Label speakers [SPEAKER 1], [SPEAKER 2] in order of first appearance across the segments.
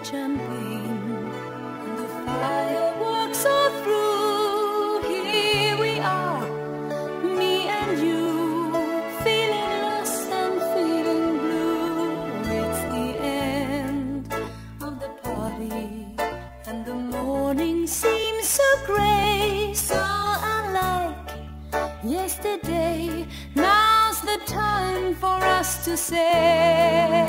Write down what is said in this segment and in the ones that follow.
[SPEAKER 1] jumping, and the fireworks are through. Here we are, me and you, feeling lost and feeling blue. It's the end of the party, and the morning seems so grey, so unlike yesterday. Now's the time for us to say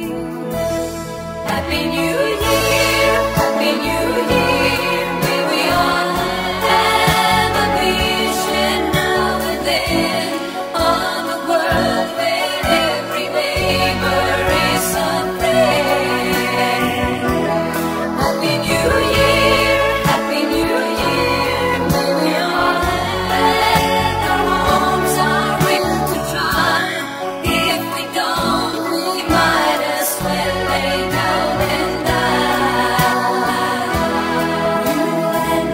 [SPEAKER 1] Happy New Year, Happy New Year. May we all have a vision now and then of a world where every neighbor is a friend. Happy New Year, Happy New Year. May we all have our homes are ready to try. If we don't, we might as well lay down and die. You and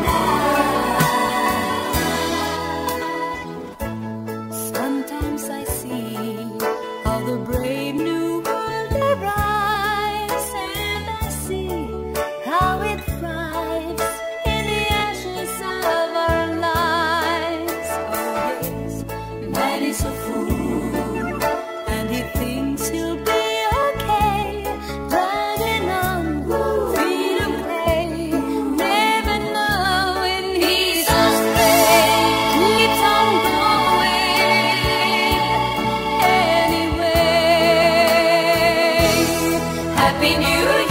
[SPEAKER 1] I. Sometimes I see how the brave new world arrives, and I see how it thrives in the ashes of our lives. Oh yes, man is a fool, and he thinks he'll be okay, dragging on, free to play, never knowing he's astray. Keeps on going anyway. Happy New Year.